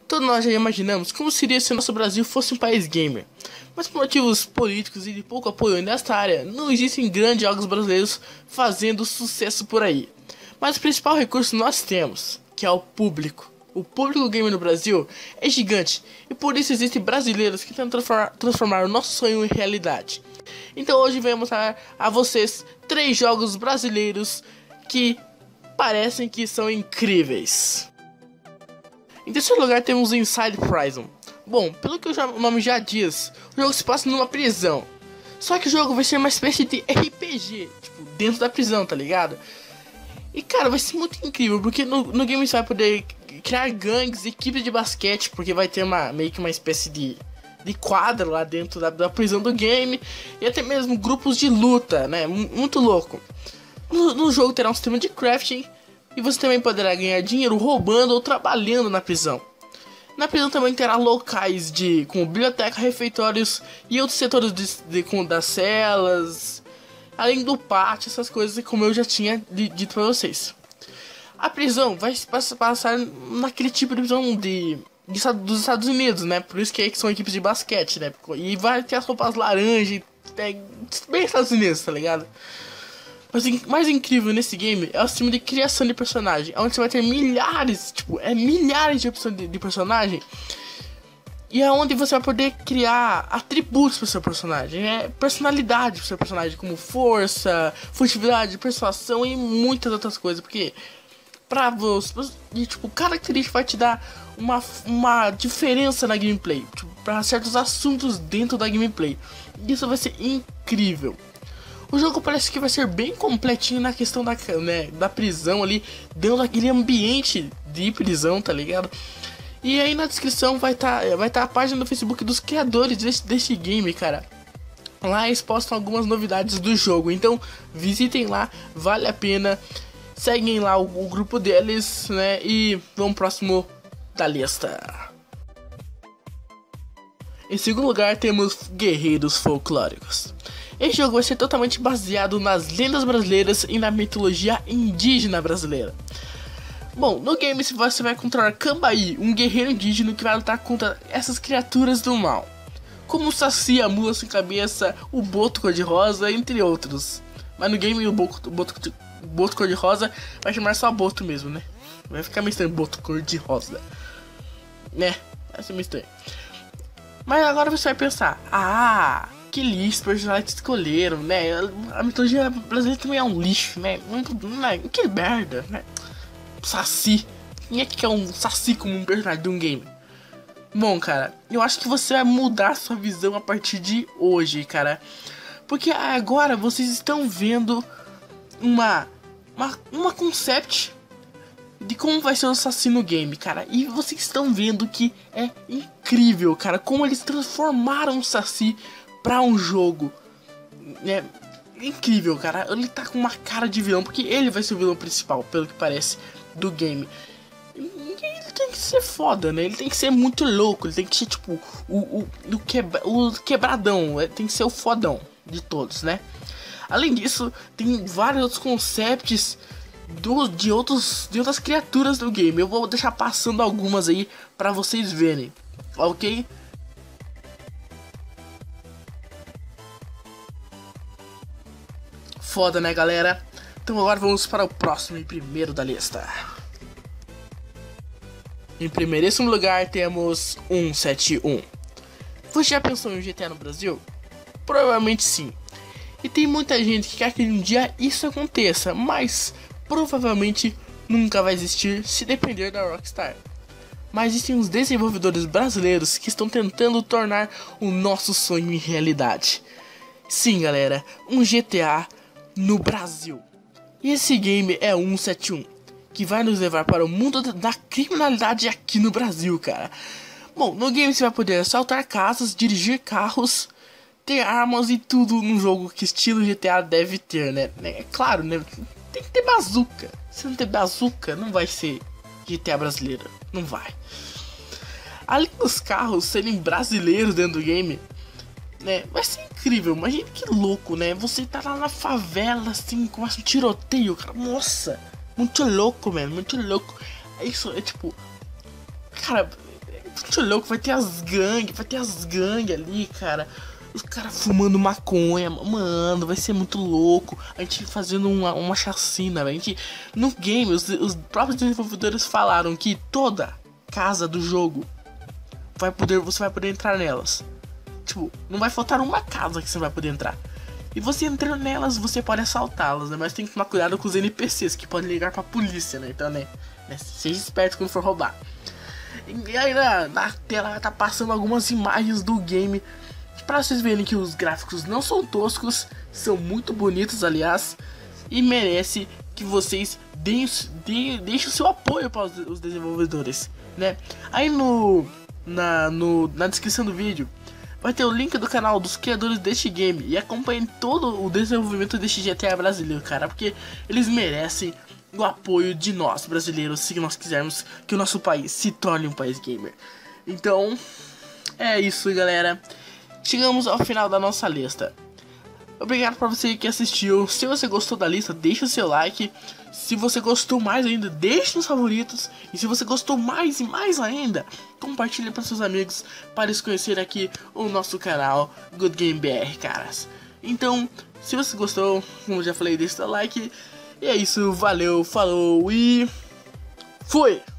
Todos nós já imaginamos como seria se o nosso Brasil fosse um país gamer. Mas por motivos políticos e de pouco apoio nesta área, não existem grandes jogos brasileiros fazendo sucesso por aí. Mas o principal recurso nós temos, que é o público. O público gamer no Brasil é gigante e por isso existem brasileiros que tentam transformar o nosso sonho em realidade. Então hoje venho mostrar a vocês 3 jogos brasileiros que parecem que são incríveis. Em terceiro lugar temos Inside Prison. Bom, pelo que o nome já diz, o jogo se passa numa prisão. Só que o jogo vai ser uma espécie de RPG, tipo, dentro da prisão, tá ligado? E cara, vai ser muito incrível, porque no game você vai poder criar gangues, equipes de basquete, porque vai ter meio que uma espécie de quadra lá dentro da prisão do game, e até mesmo grupos de luta, né? Muito louco. No jogo terá um sistema de crafting, e você também poderá ganhar dinheiro roubando ou trabalhando na prisão. Na prisão também terá locais como biblioteca, refeitórios e outros setores das celas, além do pátio, essas coisas como eu já tinha dito pra vocês. A prisão vai se passar naquele tipo de prisão dos Estados Unidos, né? Por isso que são equipes de basquete, né? E vai ter as roupas laranja, bem Estados Unidos, tá ligado? Mas o mais incrível nesse game é o sistema de criação de personagem, onde você vai ter milhares de opções de personagem. E é onde você vai poder criar atributos para seu personagem, personalidade para seu personagem, como força, furtividade, persuasão e muitas outras coisas. Porque pra você, tipo, característica vai te dar uma diferença na gameplay, tipo, para certos assuntos dentro da gameplay. Isso vai ser incrível. O jogo parece que vai ser bem completinho na questão da prisão ali, dentro daquele ambiente de prisão, tá ligado? E aí na descrição vai tá a página do Facebook dos criadores desse game, cara. Lá eles postam algumas novidades do jogo, então visitem lá, vale a pena. Seguem lá o grupo deles, né? E vamos pro próximo da lista. Em segundo lugar temos Guerreiros Folclóricos. Este jogo vai ser totalmente baseado nas lendas brasileiras e na mitologia indígena brasileira. Bom, no game você vai controlar Cambaí, um guerreiro indígena que vai lutar contra essas criaturas do mal, como o Saci, a mula sem cabeça, o boto cor-de-rosa, entre outros. Mas no game o boto cor-de-rosa vai chamar só boto mesmo, né? Vai ficar meio estranho, boto cor-de-rosa, né? Vai ser meio estranho. Mas agora você vai pensar, que lixo, personagens escolheram, né? A mitologia brasileira também é um lixo, né? Que merda, né? Saci. Quem é que quer um Saci como um personagem de um game? Bom, cara, eu acho que você vai mudar sua visão a partir de hoje, cara. Porque agora vocês estão vendo uma concept de como vai ser o Saci no game, cara. E vocês estão vendo que é incrível, cara, como eles transformaram o Saci pra um jogo. É incrível, cara. Ele tá com uma cara de vilão, porque ele vai ser o vilão principal, pelo que parece, do game. E ele tem que ser foda, né? Ele tem que ser muito louco. Ele tem que ser tipo o quebradão. Tem que ser o fodão de todos, né? Além disso, tem vários outros concepts de outras criaturas do game. Eu vou deixar passando algumas aí pra vocês verem, ok? Foda, né, galera? Então agora vamos para o próximo e primeiro da lista. Em primeiríssimo lugar temos 171. Você já pensou em um GTA no Brasil? Provavelmente sim. E tem muita gente que quer que um dia isso aconteça, mas provavelmente nunca vai existir se depender da Rockstar. Mas existem uns desenvolvedores brasileiros que estão tentando tornar o nosso sonho em realidade. Sim, galera, um GTA no Brasil. E esse game é 171, que vai nos levar para o mundo da criminalidade aqui no Brasil, cara. Bom, no game você vai poder assaltar casas, dirigir carros, ter armas e tudo num jogo que estilo GTA deve ter, né? É claro, né? Tem que ter bazuca. Se não ter bazuca, não vai ser GTA brasileiro. Não vai. Além dos carros serem brasileiros dentro do game, né? Vai ser incrível. Imagina que louco, né? Você tá lá na favela, assim, começa um tiroteio, cara. Nossa, muito louco, mano. Muito louco. Isso é tipo... Cara, muito louco, vai ter as gangues ali, cara. Os caras fumando maconha, mano, vai ser muito louco. A gente fazendo uma chacina, velho. No game, os próprios desenvolvedores falaram que toda casa do jogo você vai poder entrar nelas. Tipo, não vai faltar uma casa que você vai poder entrar. E você entrando nelas, você pode assaltá-las, né? Mas tem que tomar cuidado com os NPCs, que podem ligar pra polícia, né? Então, né? Seja esperto quando for roubar. E aí na tela tá passando algumas imagens do game, pra vocês verem que os gráficos não são toscos, são muito bonitos, aliás. E merece que vocês deixem o seu apoio para os desenvolvedores, né? Aí na descrição do vídeo vai ter o link do canal dos criadores deste game. E acompanhem todo o desenvolvimento deste GTA brasileiro, cara. Porque eles merecem o apoio de nós, brasileiros, se nós quisermos que o nosso país se torne um país gamer. Então, é isso, galera. Chegamos ao final da nossa lista. Obrigado para você que assistiu. Se você gostou da lista, deixa o seu like. Se você gostou mais ainda, deixe nos favoritos. E se você gostou mais e mais ainda, compartilhe para seus amigos, para eles conhecerem aqui o nosso canal Good Game BR, caras. Então, se você gostou, como eu já falei, deixa o seu like. E é isso, valeu, falou e fui!